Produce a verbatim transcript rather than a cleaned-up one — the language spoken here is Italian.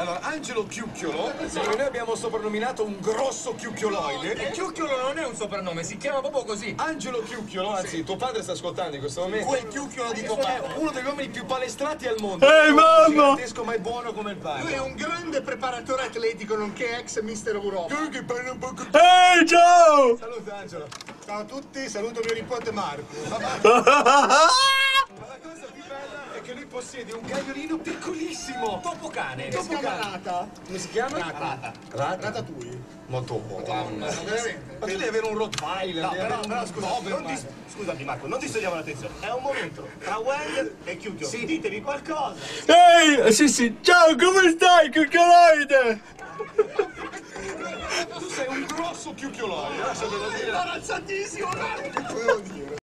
Allora, Angelo Chiucchiolo, siccome noi abbiamo soprannominato un grosso chiucchioloide. Il Chiucchiolo non è un soprannome, si chiama proprio così. Angelo Chiucchiolo, anzi, sì. Tuo padre sta ascoltando in questo momento. Quel Chiucchiolo di tuo padre. È uno degli uomini più palestrati al mondo. Ehi, mamma! Gigantesco, ma è buono come il pane. Lui è un grande preparatore atletico, nonché ex mister Europa. Che parla un po' con... Ehi, ciao! Saluta, Angelo. Ciao a tutti, saluto mio nipote Marco. Ma la cosa più bella è che lui possiede un cagnolino piccolissimo. Topo cane. Si chiama Rata. Come si chiama? Rata. Rata. Ratatouille. Ma topo. Ma veramente? Ma tu devi avere un Rottweiler. No, devi però, avere però un scusa, Doberman. non dis- scusami Marco, non distogliamo l'attenzione. È un momento tra Wender e Chiuchio. Sì. Ditevi qualcosa. Ehi, sì, sì, ciao, come stai, cucchioloide? Tu sei un grosso chiucchioloide. Lasciatelo dire. Imbarazzatissimo! Che cosa devo dire?